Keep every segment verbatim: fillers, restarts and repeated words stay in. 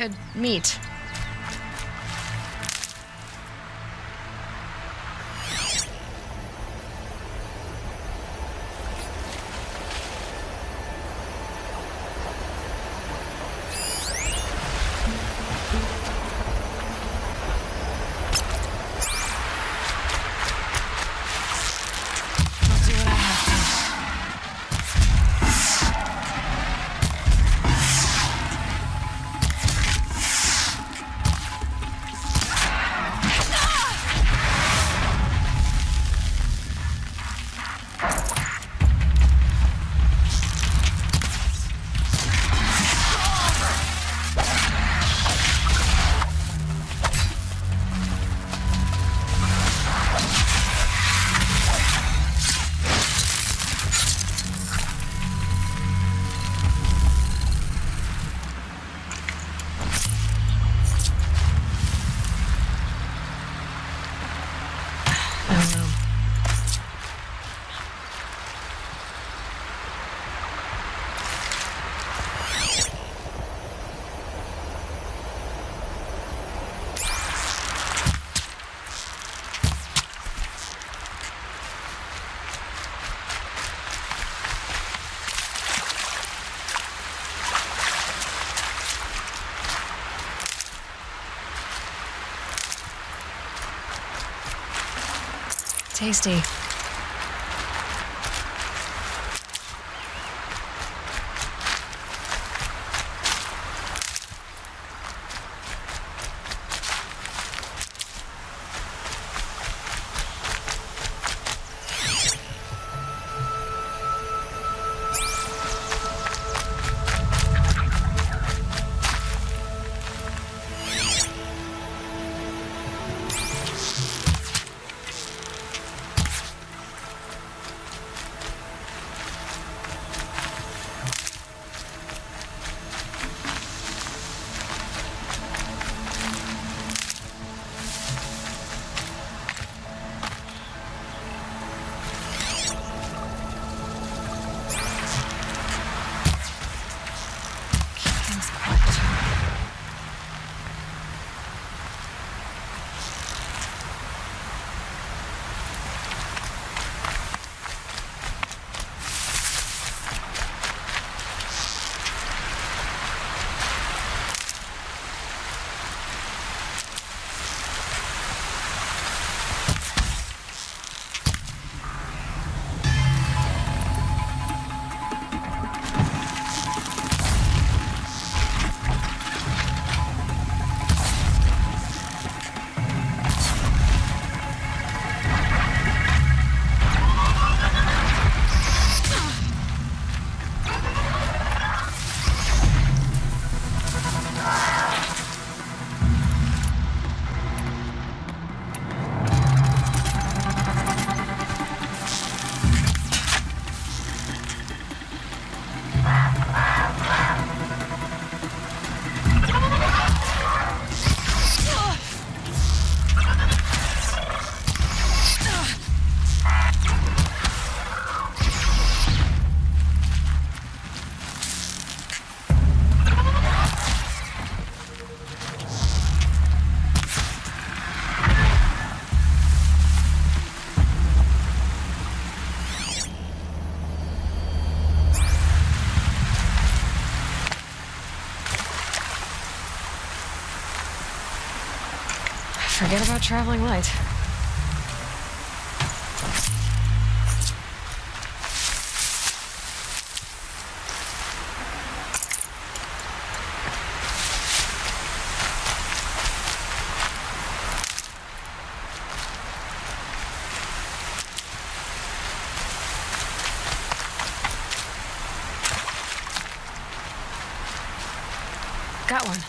good meat. Tasty. Forget about traveling light. Got one.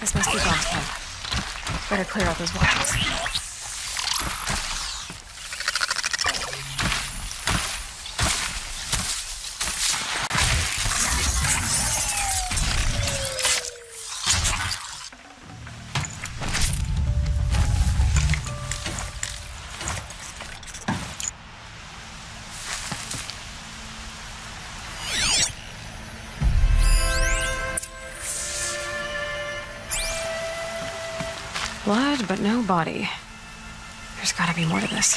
This must be Bob's camp. Better clear out those watches. Blood, but no body. There's gotta be more to this.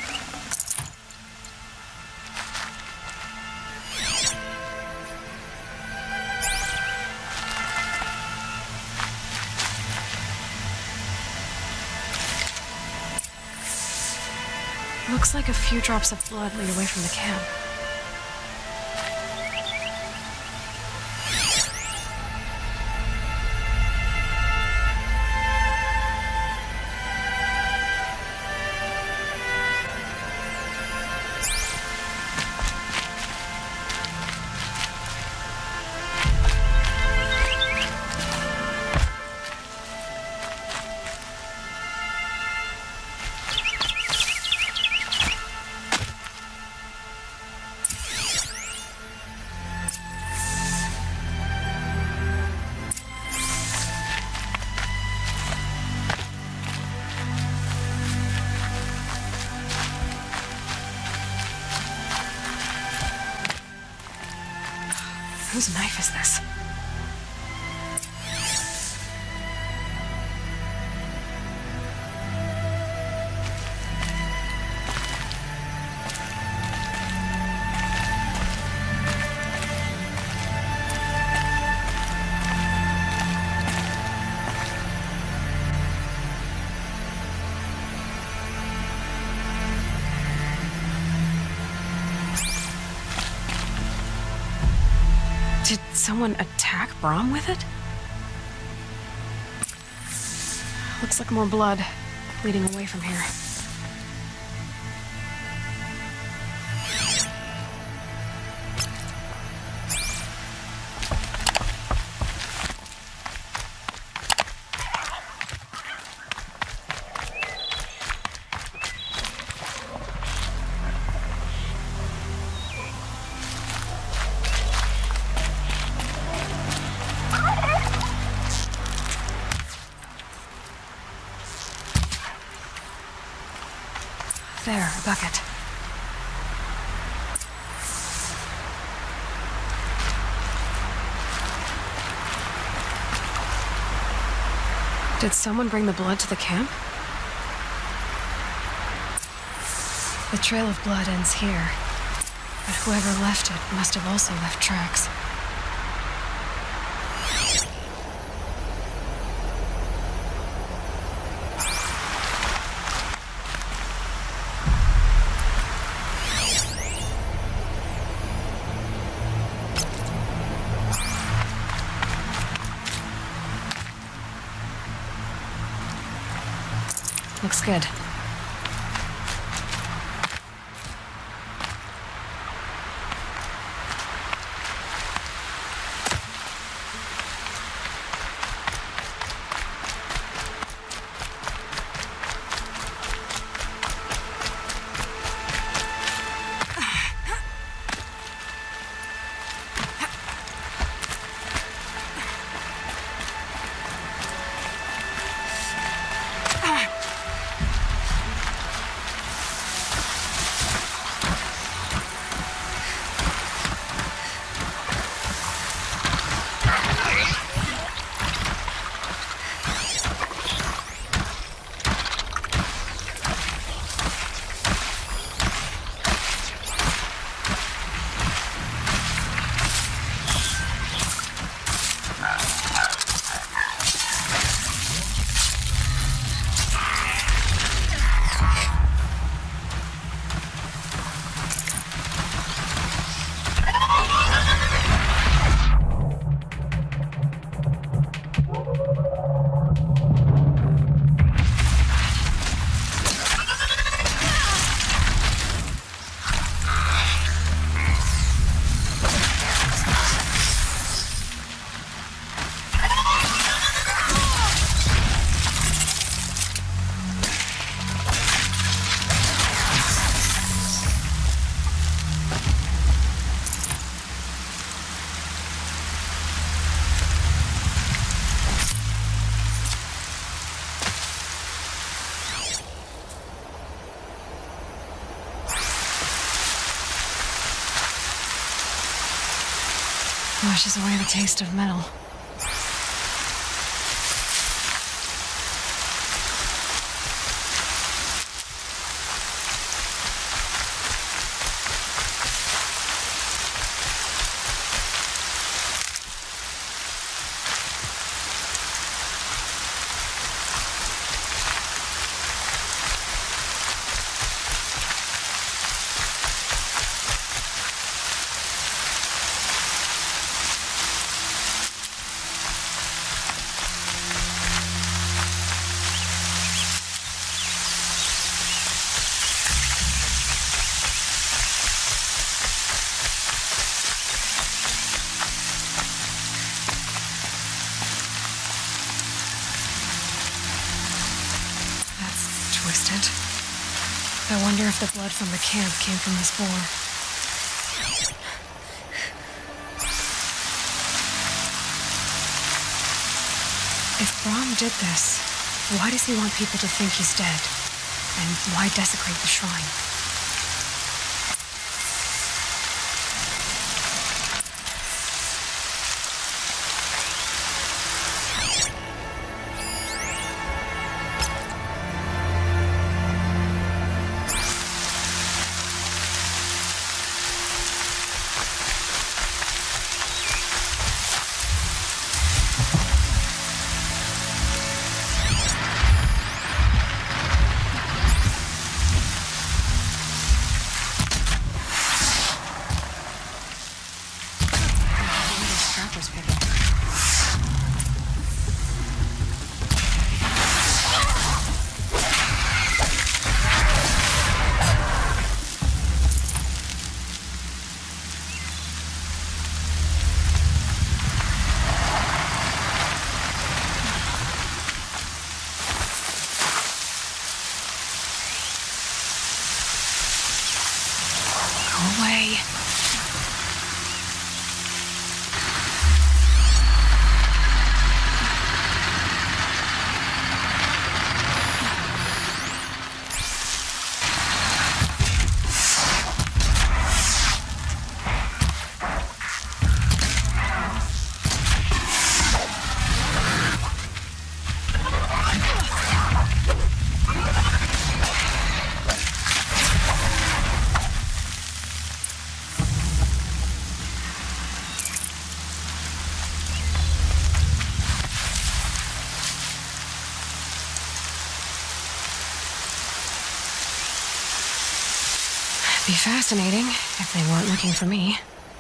Looks like a few drops of blood lead away from the camp. Whose knife is this? Did someone attack Brom with it? Looks like more blood leading away from here. There, a bucket. Did someone bring the blood to the camp? The trail of blood ends here, but whoever left it must have also left tracks. Looks good. washes away the taste of metal. Twisted. I wonder if the blood from the camp came from this boar. If Brahm did this, why does he want people to think he's dead? And why desecrate the shrine? Away. Be fascinating if they weren't looking for me.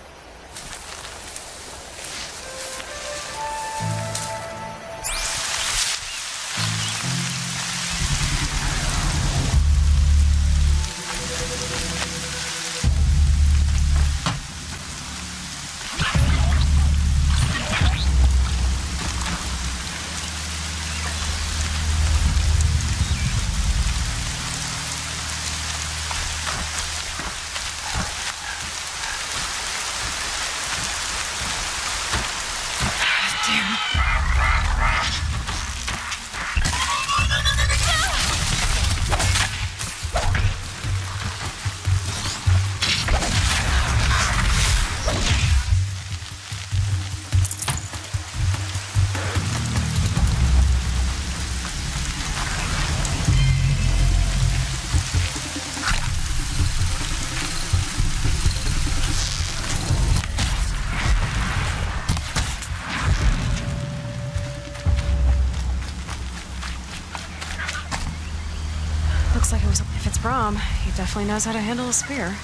Looks like it was. If it's Brahm, he definitely knows how to handle a spear.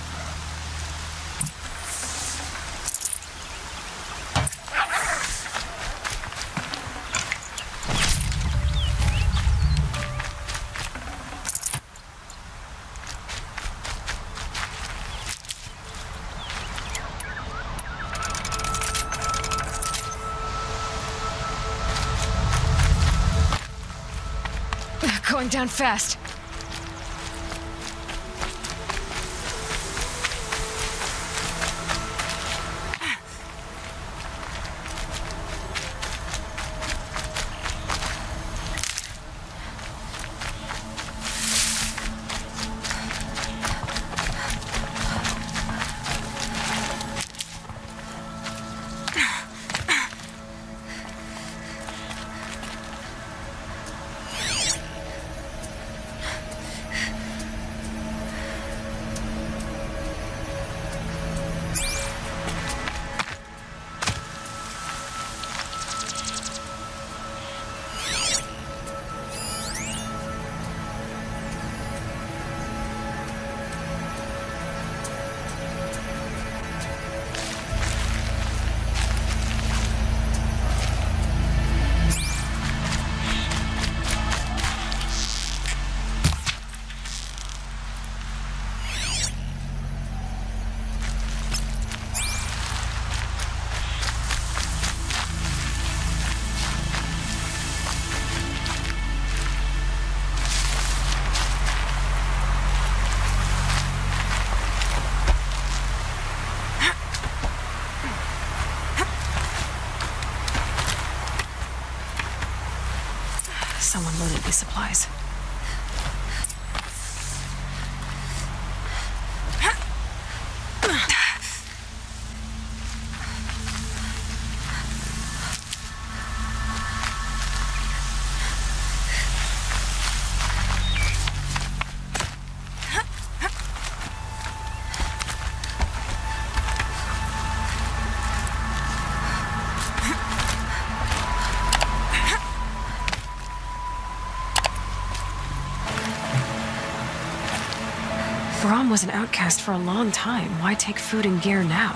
Going down fast. Someone loaded these supplies. Brom was an outcast for a long time. Why take food and gear now?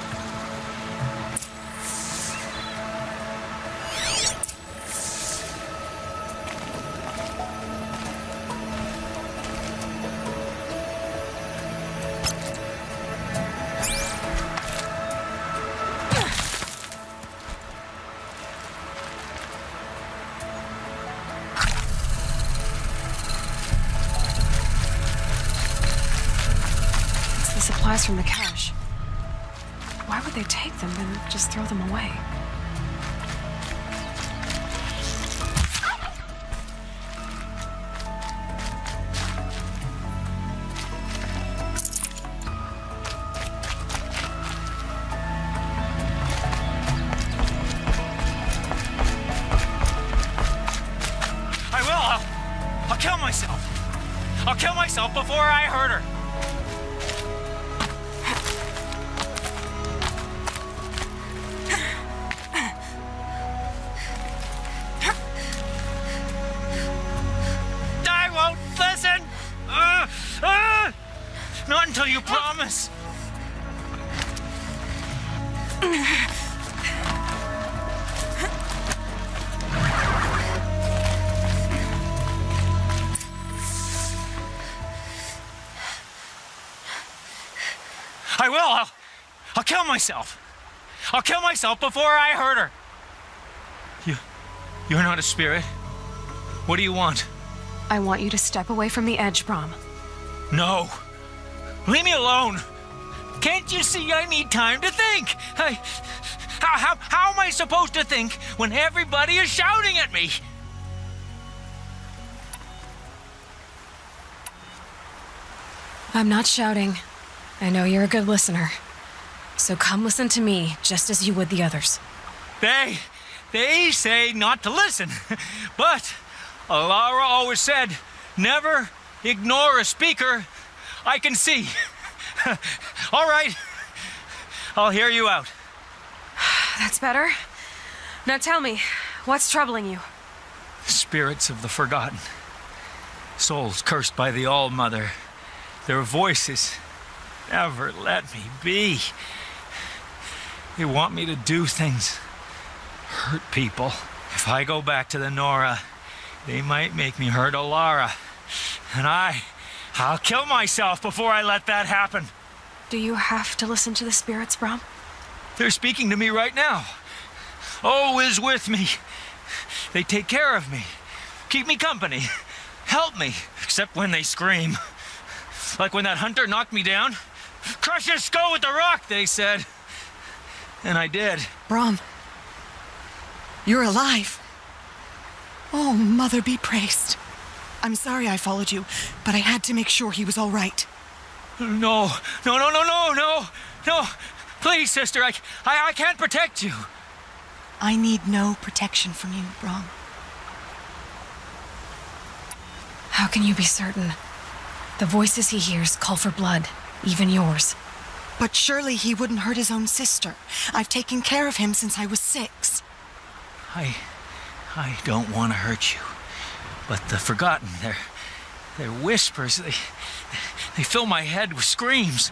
Supplies from the cache. Why would they take them and just throw them away? I will! I'll, I'll kill myself! I'll kill myself before I hurt her! Not until you promise. I will. I'll, I'll kill myself. I'll kill myself before I hurt her. You, you're not a spirit. What do you want? I want you to step away from the edge, Brom. No. Leave me alone. Can't you see I need time to think? I, how, how, how am I supposed to think when everybody is shouting at me? I'm not shouting. I know you're a good listener. So come listen to me, just as you would the others. They, they say not to listen. But Alara always said, never ignore a speaker I can see. All right. I'll hear you out. That's better. Now tell me, what's troubling you? Spirits of the forgotten. Souls cursed by the All-Mother. Their voices never let me be. They want me to do things, hurt people. If I go back to the Nora, they might make me hurt Alara. And I, I'll kill myself before I let that happen. Do you have to listen to the spirits, Brom? They're speaking to me right now. O is with me. They take care of me, keep me company, help me, except when they scream. Like when that hunter knocked me down. Crush his skull with the rock, they said. And I did. Brom, you're alive. Oh, Mother be praised. I'm sorry I followed you, but I had to make sure he was all right. No, no, no, no, no, no, no. Please, sister, I, I, I can't protect you. I need no protection from you, Brom. How can you be certain? The voices he hears call for blood, even yours. But surely he wouldn't hurt his own sister. I've taken care of him since I was six. I... I don't want to hurt you. But the Forgotten, their... their whispers, they... they fill my head with screams.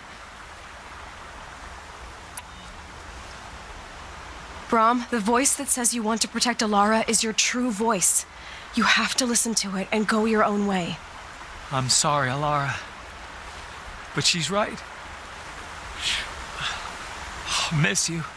Brom, the voice that says you want to protect Alara is your true voice. You have to listen to it and go your own way. I'm sorry, Alara. But she's right. I'll miss you.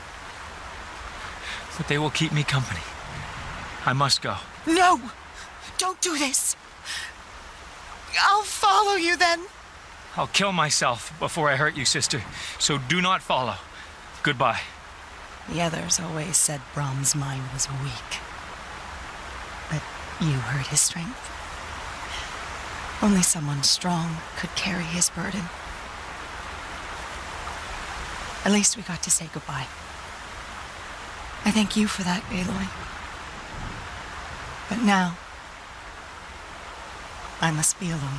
But they will keep me company. I must go. No! Don't do this! I'll follow you then. I'll kill myself before I hurt you, sister. So do not follow. Goodbye. The others always said Brom's mind was weak. But You hurt his strength. Only someone strong could carry his burden. At least we got to say goodbye. I thank you for that, Aloy. But now, I must be alone.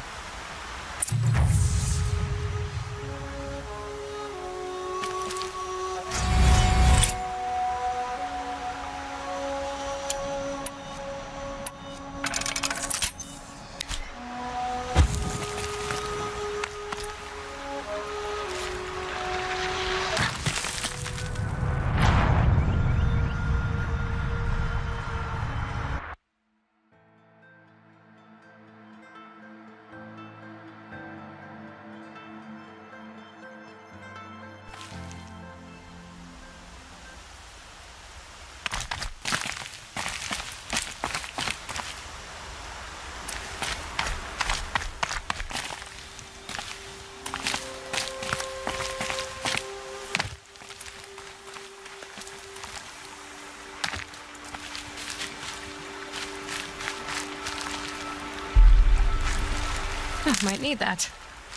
Might need that.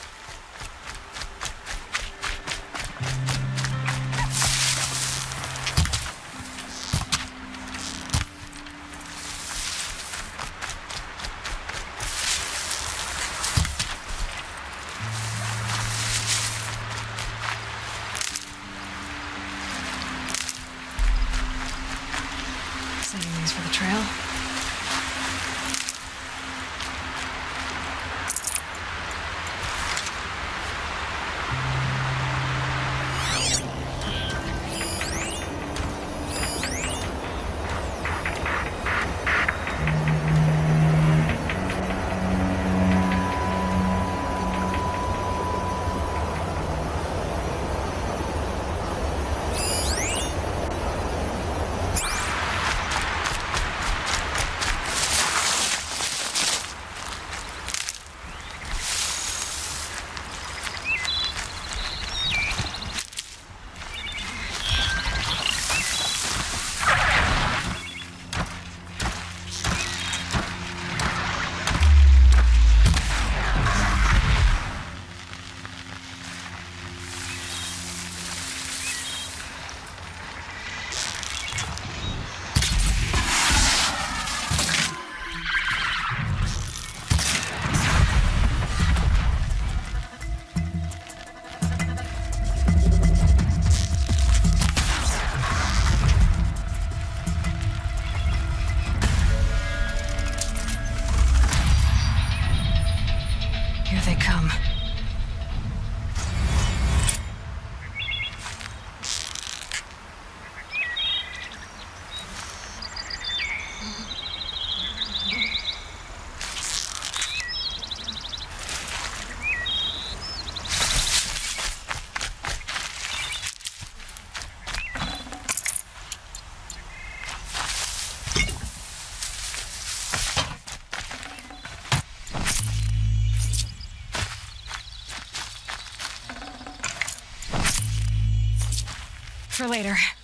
Saving these for the trail. Here they come. For later.